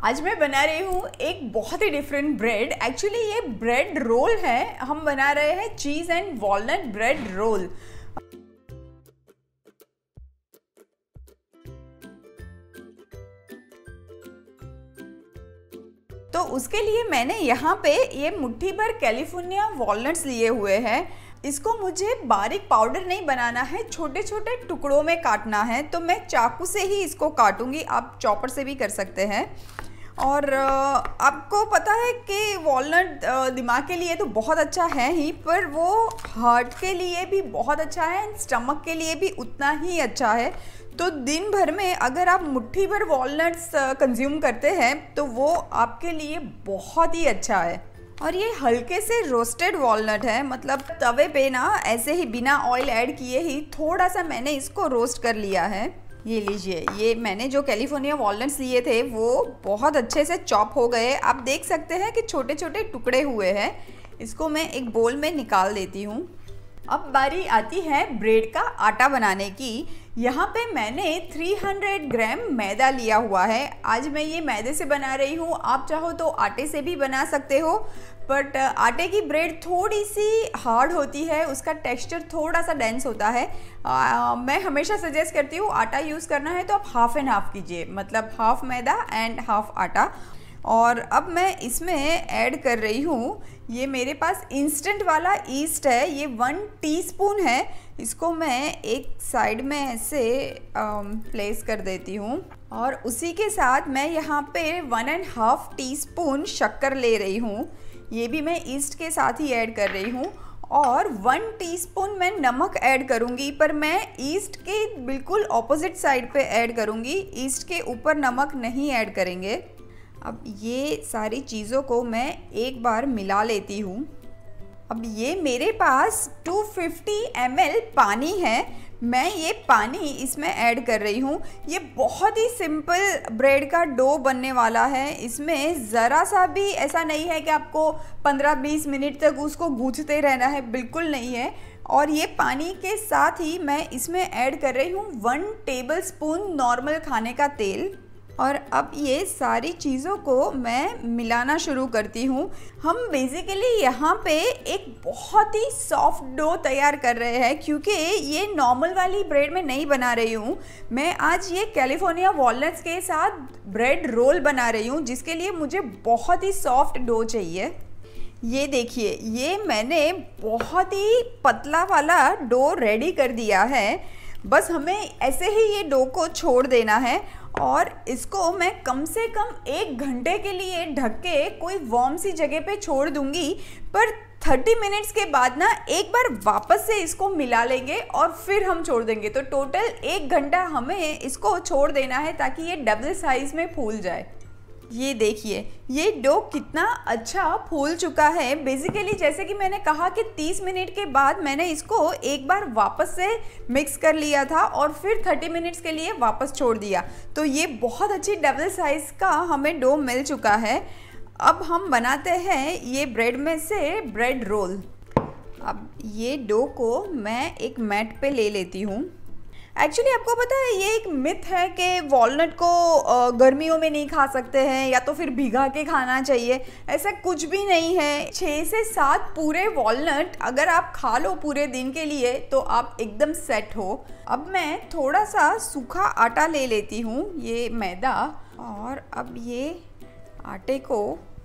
आज मैं बना रही हूँ एक बहुत ही डिफरेंट ब्रेड। एक्चुअली ये ब्रेड रोल है। हम बना रहे हैं cheese and walnut bread roll. तो उसके लिए मैंने यहाँ पे ये मुट्ठी भर कैलिफोर्निया वॉलनट्स लिए हुए हैं। इसको मुझे बारीक पाउडर नहीं बनाना है, छोटे छोटे टुकड़ों में काटना है। तो मैं चाकू से ही इसको काटूंगी, आप चॉपर से भी कर सकते हैं। और आपको पता है कि वॉलनट दिमाग के लिए तो बहुत अच्छा है ही, पर वो हार्ट के लिए भी बहुत अच्छा है एंड स्टमक के लिए भी उतना ही अच्छा है। तो दिन भर में अगर आप मुट्ठी भर वॉलनट्स कंज्यूम करते हैं तो वो आपके लिए बहुत ही अच्छा है। और ये हल्के से रोस्टेड वॉलनट है, मतलब तवे पे ना ऐसे ही बिना ऑयल ऐड किए ही थोड़ा सा मैंने इसको रोस्ट कर लिया है। ये लीजिए, ये मैंने जो कैलिफोर्निया वॉलनट्स लिए थे वो बहुत अच्छे से चॉप हो गए। आप देख सकते हैं कि छोटे छोटे टुकड़े हुए हैं। इसको मैं एक बोल में निकाल देती हूँ। अब बारी आती है ब्रेड का आटा बनाने की। यहाँ पे मैंने 300 ग्राम मैदा लिया हुआ है। आज मैं ये मैदे से बना रही हूँ, आप चाहो तो आटे से भी बना सकते हो, बट आटे की ब्रेड थोड़ी सी हार्ड होती है, उसका टेक्सचर थोड़ा सा डेंस होता है। मैं हमेशा सजेस्ट करती हूँ आटा यूज़ करना है तो आप हाफ़ एंड हाफ़ कीजिए, मतलब हाफ़ मैदा एंड हाफ़ आटा। और अब मैं इसमें ऐड कर रही हूँ, ये मेरे पास इंस्टेंट वाला ईस्ट है, ये 1 टीस्पून है। इसको मैं एक साइड में ऐसे प्लेस कर देती हूँ। और उसी के साथ मैं यहाँ पे 1.5 टीस्पून शक्कर ले रही हूँ, ये भी मैं ईस्ट के साथ ही ऐड कर रही हूँ। और 1 टीस्पून मैं नमक ऐड करूँगी, पर मैं ईस्ट के बिल्कुल ऑपोजिट साइड पे ऐड करूँगी, ईस्ट के ऊपर नमक नहीं ऐड करेंगे। अब ये सारी चीज़ों को मैं एक बार मिला लेती हूँ। अब ये मेरे पास 250 ml पानी है, मैं ये पानी इसमें ऐड कर रही हूँ। ये बहुत ही सिंपल ब्रेड का डो बनने वाला है। इसमें ज़रा सा भी ऐसा नहीं है कि आपको 15-20 मिनट तक उसको गूँथते रहना है, बिल्कुल नहीं है। और ये पानी के साथ ही मैं इसमें ऐड कर रही हूँ 1 टेबलस्पून नॉर्मल खाने का तेल। और अब ये सारी चीज़ों को मैं मिलाना शुरू करती हूँ। हम बेसिकली यहाँ पे एक बहुत ही सॉफ्ट डो तैयार कर रहे हैं, क्योंकि ये नॉर्मल वाली ब्रेड में नहीं बना रही हूँ। मैं आज ये कैलिफोर्निया वॉलनट्स के साथ ब्रेड रोल बना रही हूँ, जिसके लिए मुझे बहुत ही सॉफ्ट डो चाहिए। ये देखिए, ये मैंने बहुत ही पतला वाला डो रेडी कर दिया है। बस हमें ऐसे ही ये डो को छोड़ देना है और इसको मैं कम से कम 1 घंटे के लिए ढक के कोई वार्म सी जगह पे छोड़ दूंगी। पर 30 मिनट्स के बाद ना एक बार वापस से इसको मिला लेंगे और फिर हम छोड़ देंगे। तो टोटल 1 घंटा हमें इसको छोड़ देना है ताकि ये डबल साइज में फूल जाए। ये देखिए, ये डो कितना अच्छा फूल चुका है। बेसिकली जैसे कि मैंने कहा कि 30 मिनट के बाद मैंने इसको एक बार वापस से मिक्स कर लिया था और फिर 30 मिनट्स के लिए वापस छोड़ दिया। तो ये बहुत अच्छी डबल साइज़ का हमें डो मिल चुका है। अब हम बनाते हैं ये ब्रेड में से ब्रेड रोल। अब ये डो को मैं एक मैट पे ले लेती हूँ। एक्चुअली आपको पता है, ये एक मिथ है कि वॉलनट को गर्मियों में नहीं खा सकते हैं या तो फिर भिगा के खाना चाहिए। ऐसा कुछ भी नहीं है। 6 से 7 पूरे वॉलनट अगर आप खा लो पूरे दिन के लिए तो आप एकदम सेट हो। अब मैं थोड़ा सा सूखा आटा ले लेती हूँ, ये मैदा, और अब ये आटे को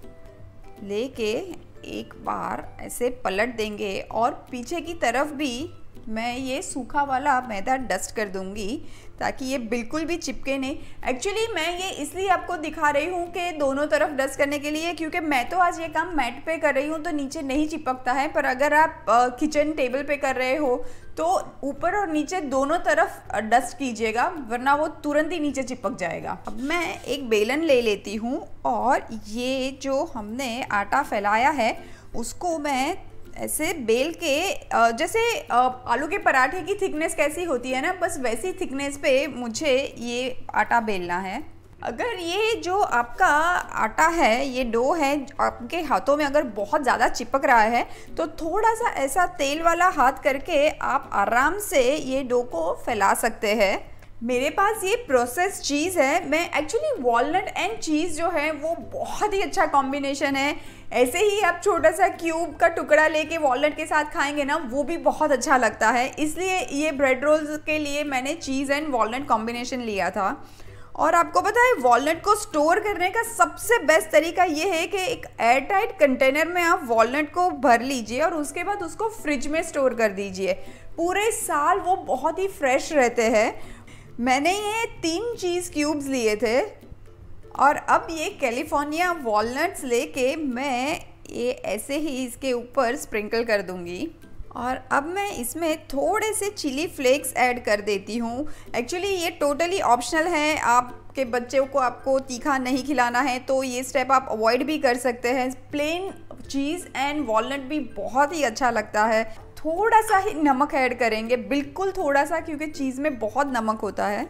लेके एक बार ऐसे पलट देंगे और पीछे की तरफ भी मैं ये सूखा वाला मैदा डस्ट कर दूंगी ताकि ये बिल्कुल भी चिपके नहीं। एक्चुअली मैं ये इसलिए आपको दिखा रही हूँ कि दोनों तरफ डस्ट करने के लिए, क्योंकि मैं तो आज ये काम मैट पे कर रही हूँ तो नीचे नहीं चिपकता है। पर अगर आप किचन टेबल पे कर रहे हो तो ऊपर और नीचे दोनों तरफ डस्ट कीजिएगा, वरना वो तुरंत ही नीचे चिपक जाएगा। अब मैं एक बेलन ले लेती हूँ और ये जो हमने आटा फैलाया है उसको मैं ऐसे बेल के, जैसे आलू के पराठे की थिकनेस कैसी होती है ना, बस वैसी थिकनेस पे मुझे ये आटा बेलना है। अगर ये जो आपका आटा है, ये डो है, आपके हाथों में अगर बहुत ज़्यादा चिपक रहा है तो थोड़ा सा ऐसा तेल वाला हाथ करके आप आराम से ये डो को फैला सकते हैं। मेरे पास ये प्रोसेस चीज़ है। मैं एक्चुअली वॉलनट एंड चीज़ जो है वो बहुत ही अच्छा कॉम्बिनेशन है। ऐसे ही आप छोटा सा क्यूब का टुकड़ा लेके वॉलनट के साथ खाएंगे ना, वो भी बहुत अच्छा लगता है। इसलिए ये ब्रेड रोल्स के लिए मैंने चीज़ एंड वॉलनट कॉम्बिनेशन लिया था। और आपको पता है वॉलनट को स्टोर करने का सबसे बेस्ट तरीका ये है कि एक एयर टाइट कंटेनर में आप वॉलनट को भर लीजिए और उसके बाद उसको फ्रिज में स्टोर कर दीजिए। पूरे साल वो बहुत ही फ्रेश रहते हैं। मैंने ये 3 चीज़ क्यूब्स लिए थे और अब ये कैलिफोर्निया वॉलनट्स लेके मैं ये ऐसे ही इसके ऊपर स्प्रिंकल कर दूंगी। और अब मैं इसमें थोड़े से चिली फ्लेक्स ऐड कर देती हूँ। एक्चुअली ये टोटली ऑप्शनल है, आपके बच्चों को आपको तीखा नहीं खिलाना है तो ये स्टेप आप अवॉइड भी कर सकते हैं। प्लेन चीज़ एंड वॉलनट भी बहुत ही अच्छा लगता है। थोड़ा सा ही नमक ऐड करेंगे, बिल्कुल थोड़ा सा, क्योंकि चीज़ में बहुत नमक होता है।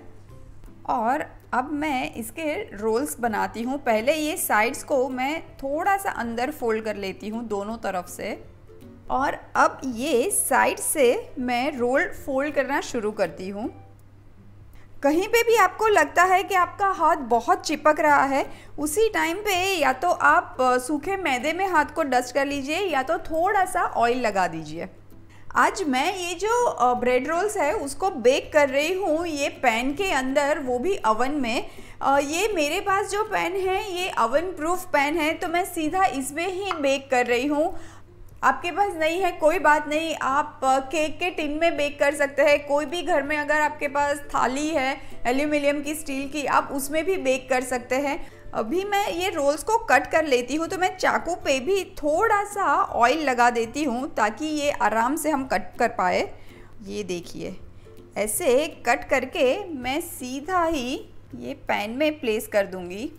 और अब मैं इसके रोल्स बनाती हूँ। पहले ये साइड्स को मैं थोड़ा सा अंदर फोल्ड कर लेती हूँ दोनों तरफ से, और अब ये साइड से मैं रोल फोल्ड करना शुरू करती हूँ। कहीं पे भी आपको लगता है कि आपका हाथ बहुत चिपक रहा है, उसी टाइम पे या तो आप सूखे मैदे में हाथ को डस्ट कर लीजिए या तो थोड़ा सा ऑयल लगा दीजिए। आज मैं ये जो ब्रेड रोल्स है उसको बेक कर रही हूँ ये पैन के अंदर, वो भी अवन में। ये मेरे पास जो पैन है ये अवन प्रूफ पैन है, तो मैं सीधा इसमें ही बेक कर रही हूँ। आपके पास नहीं है कोई बात नहीं, आप केक के टिन में बेक कर सकते हैं। कोई भी घर में अगर आपके पास थाली है एल्यूमिनियम की, स्टील की, आप उसमें भी बेक कर सकते हैं। अभी मैं ये रोल्स को कट कर लेती हूँ, तो मैं चाकू पे भी थोड़ा सा ऑयल लगा देती हूँ ताकि ये आराम से हम कट कर पाए। ये देखिए, ऐसे कट करके मैं सीधा ही ये पैन में प्लेस कर दूँगी।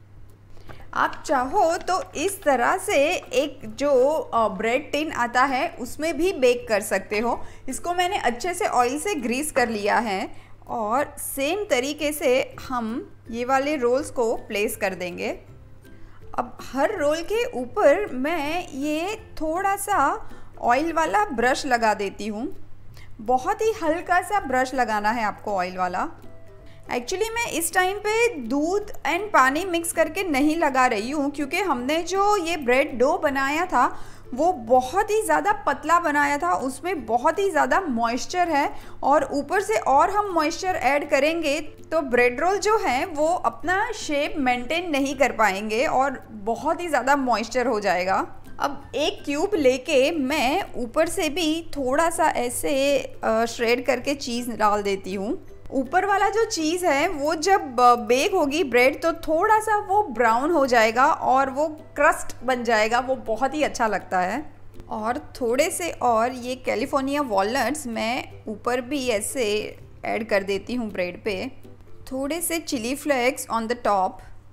आप चाहो तो इस तरह से एक जो ब्रेड टिन आता है उसमें भी बेक कर सकते हो। इसको मैंने अच्छे से ऑयल से ग्रीस कर लिया है और सेम तरीके से हम ये वाले रोल्स को प्लेस कर देंगे। अब हर रोल के ऊपर मैं ये थोड़ा सा ऑयल वाला ब्रश लगा देती हूँ। बहुत ही हल्का सा ब्रश लगाना है आपको ऑयल वाला। एक्चुअली मैं इस टाइम पे दूध एंड पानी मिक्स करके नहीं लगा रही हूँ, क्योंकि हमने जो ये ब्रेड डो बनाया था वो बहुत ही ज़्यादा पतला बनाया था, उसमें बहुत ही ज़्यादा मॉइस्चर है और ऊपर से और हम मॉइस्चर ऐड करेंगे तो ब्रेड रोल जो है वो अपना शेप मेंटेन नहीं कर पाएंगे और बहुत ही ज़्यादा मॉइस्चर हो जाएगा। अब एक क्यूब लेके मैं ऊपर से भी थोड़ा सा ऐसे श्रेड करके चीज़ डाल देती हूँ। ऊपर वाला जो चीज़ है वो जब बेक होगी ब्रेड तो थोड़ा सा वो ब्राउन हो जाएगा और वो क्रस्ट बन जाएगा, वो बहुत ही अच्छा लगता है। और थोड़े से और ये कैलिफोर्निया वॉलनट्स मैं ऊपर भी ऐसे ऐड कर देती हूँ ब्रेड पे। थोड़े से chili flakes on the top.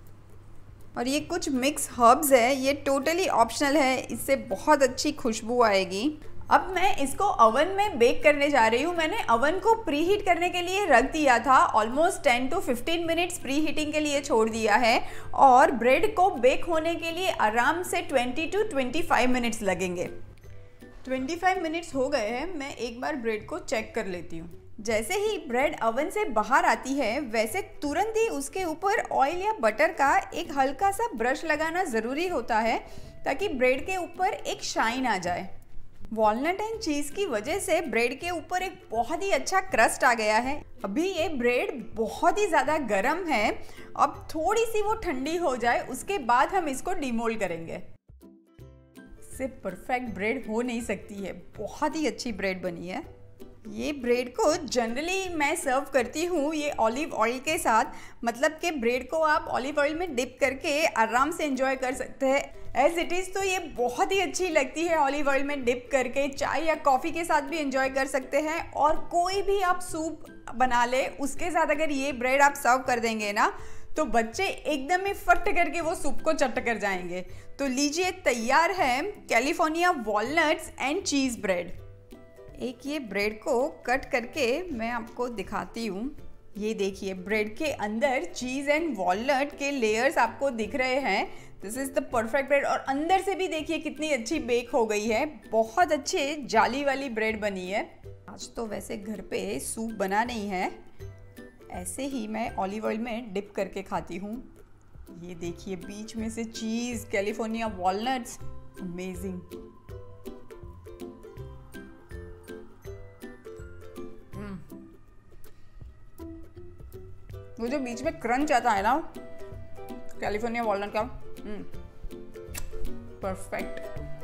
और ये कुछ मिक्स हर्ब्स है, ये टोटली ऑप्शनल है, इससे बहुत अच्छी खुशबू आएगी। अब मैं इसको ओवन में बेक करने जा रही हूँ। मैंने ओवन को प्री हीट करने के लिए रख दिया था, almost 10 to 15 minutes preheating के लिए छोड़ दिया है और ब्रेड को बेक होने के लिए आराम से 20 to 25 मिनट्स लगेंगे। 25 मिनट्स हो गए हैं, मैं एक बार ब्रेड को चेक कर लेती हूँ। जैसे ही ब्रेड ओवन से बाहर आती है वैसे तुरंत ही उसके ऊपर ऑयल या बटर का एक हल्का सा ब्रश लगाना ज़रूरी होता है ताकि ब्रेड के ऊपर एक शाइन आ जाए। वॉलनट एंड चीज़ की वजह से ब्रेड के ऊपर एक बहुत ही अच्छा क्रस्ट आ गया है। अभी ये ब्रेड बहुत ही ज़्यादा गर्म है, अब थोड़ी सी वो ठंडी हो जाए उसके बाद हम इसको डिमोल्ड करेंगे। इससे परफेक्ट ब्रेड हो नहीं सकती है, बहुत ही अच्छी ब्रेड बनी है। ये ब्रेड को जनरली मैं सर्व करती हूँ ये ऑलिव ऑयल के साथ, मतलब कि ब्रेड को आप ऑलिव ऑयल में डिप करके आराम से एंजॉय कर सकते हैं। एज इट इज़ तो ये बहुत ही अच्छी लगती है ऑलिव ऑयल में डिप करके, चाय या कॉफ़ी के साथ भी एंजॉय कर सकते हैं। और कोई भी आप सूप बना ले उसके साथ अगर ये ब्रेड आप सर्व कर देंगे ना तो बच्चे एकदम ही फट करके वो सूप को चट कर जाएंगे। तो लीजिए, तैयार है California walnuts and cheese bread. एक ये ब्रेड को कट करके मैं आपको दिखाती हूँ। ये देखिए, ब्रेड के अंदर चीज़ एंड वॉलनट के लेयर्स आपको दिख रहे हैं। This is the perfect bread. और अंदर से भी देखिए कितनी अच्छी बेक हो गई है, बहुत अच्छे जाली वाली ब्रेड बनी है। आज तो वैसे घर पे सूप बना नहीं है, ऐसे ही मैं ऑलिव ऑयल में डिप करके खाती हूँ। ये देखिए बीच में से चीज़, कैलिफोर्निया वॉलनट्स, अमेजिंग। वो जो बीच में क्रंच आता है ना कैलिफोर्निया वॉलनट का, परफेक्ट।